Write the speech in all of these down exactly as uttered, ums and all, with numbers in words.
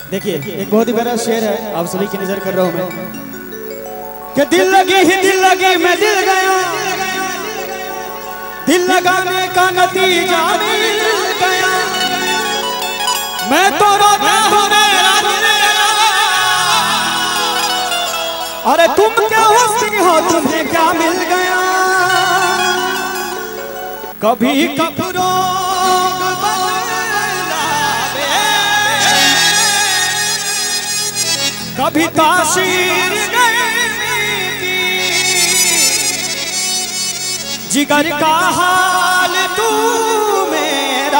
देखिए एक बहुत ही बड़ा शेर है, आप सभी की नजर कर रहा हूं मैं कि दिल लगी ही दिल लगी मैं दिल गया, दिल लगाने का नतीजा मिल गया, मैं तो रोता हूं मेरा दिल, अरे तुम क्या हंसती हो तुम्हें क्या मिल गया, कभी कपड़ों कभी तासीर की जिगर का हाल तू मेरा,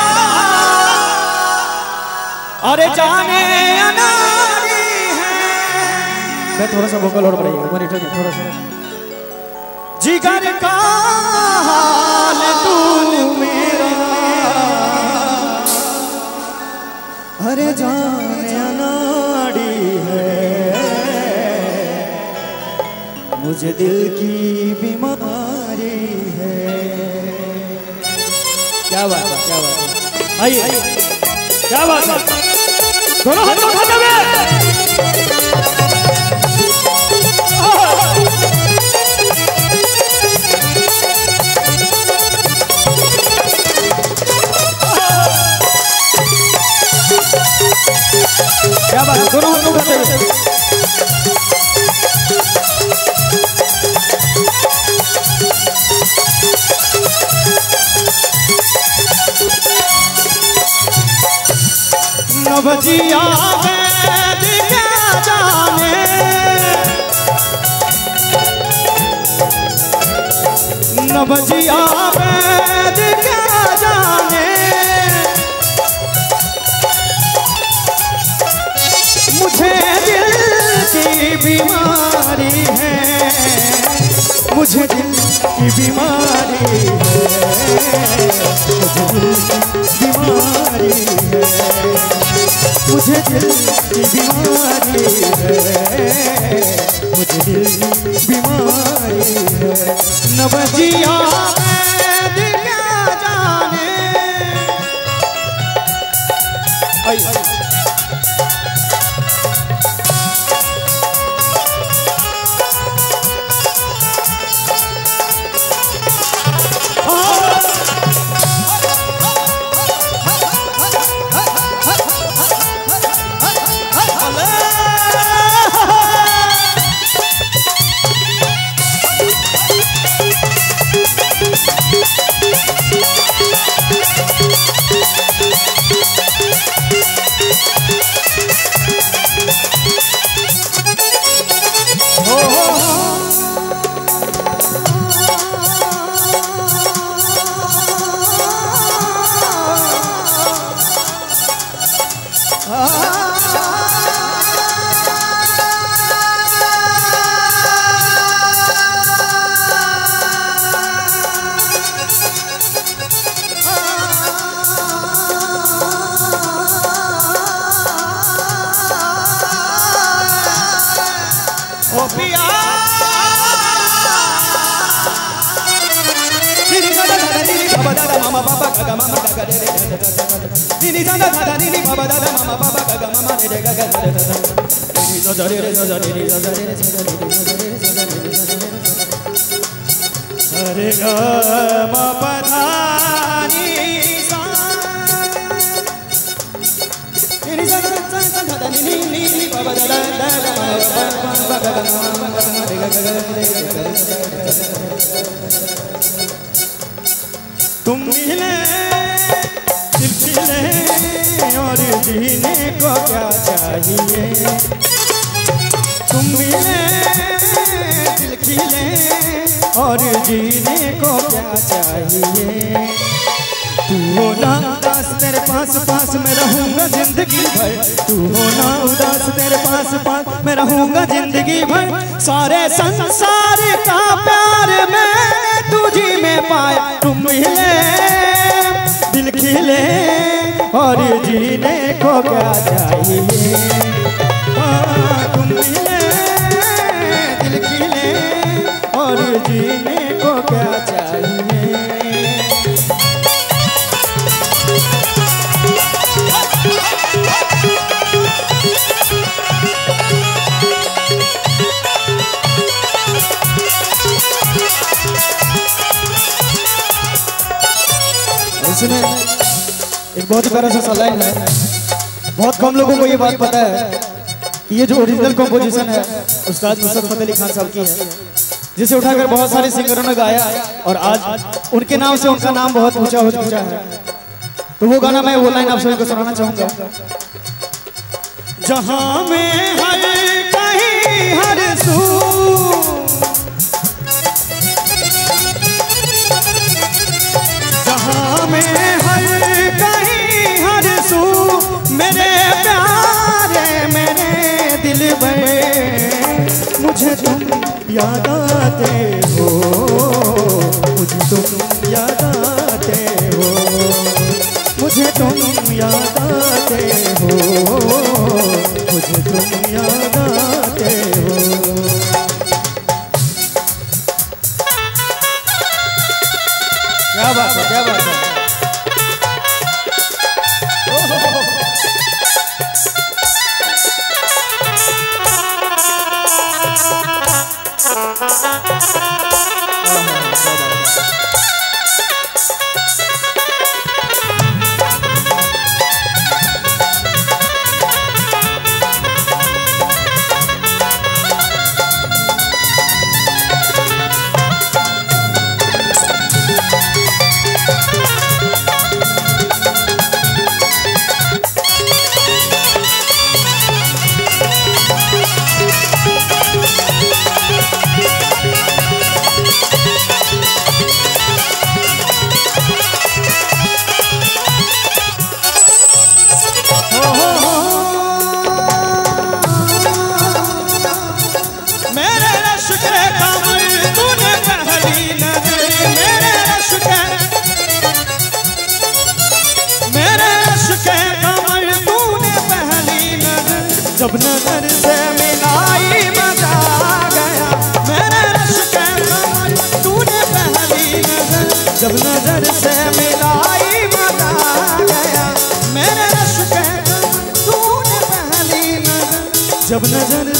अरे जाने अनारी है। मैं थोड़ा सा वोकल और बढ़ाइएगा मॉनिटर में थोड़ा सा। जिगर का हाल तू मेरा, अरे जाने अनाड़ी है, मुझे दिल की बीमारी है। क्या बात है, क्या बात है, आइए क्या बात है, दोनों हाथ उठाते हुए क्या बात है, दोनों हाथ उठाते हुए नवजिया वैद क्या जाने, नवजिया वैद क्या जाने, मुझे दिल की बीमारी है, मुझे दिल की बीमारी है, मुझे दिल की बीमारी है, मुझे दिल की बीमारी है, मुझे दिल की बीमारी है, नवजिया वैद क्या जाने। आई, आई। ओ पिया नीनी दादा दादा नीनी बाबा दादा मामा बाबा गागा मामा गागा रे रे नीनी दादा दादा नीनी बाबा दादा मामा बाबा गागा मामा रे रे गागा रे रे नीनी दादा रे रे दादा नीनी दादा रे रे रे गा मा पा धा नी सा नीनी दादा दादा नीनी नीनी बाबा दादा दादा मामा बाबा तुम मिले दिल खिले और जीने को क्या चाहिए, तुम मिले दिल खिले और जीने को क्या चाहिए, तू हो ना उदास तेरे पास पास मैं रहूंगा जिंदगी भर, तू हो ना उदास तेरे पास पास मैं रहूंगा जिंदगी भर, सारे संसार का प्यार मैं तुझी में पाया, तुम मिले दिल खिले और जीने को क्या चाहिए, तुम मिले दिल खिले और जीने को क्या चाहिए। बहुत ही प्यारा सा सलाइन है। बहुत कम लोगों को ये बात पता है कि ये जो ओरिजिनल कंपोजिशन है उस्ताद नुसरत फतेह अली खान साहब की है, जिसे उठाकर बहुत सारे सिंगरों ने गाया और आज उनके नाम से उनका नाम बहुत ऊंचा हो चुका है। तो वो गाना मैं वो लाइन आप सभी को सुनाना चाहूंगा। जहां में हर कहीं हर सू, जहां में हर कहीं हर सू, मेरे प्यारे मेरे दिल में मुझे तुम याद आते हो, मुझे तुम याद आते हो, मुझे तुम याद आते हो, मुझे तुम याद आते हो। क्या बात है, क्या बात है। जब नजर से मिलाई मजा गया, मेरे रश के कमर तूने पहली नजर, जब नजर से मिलाई मजा गया, मेरे रश के कमर तूने पहली नजर, जब नजर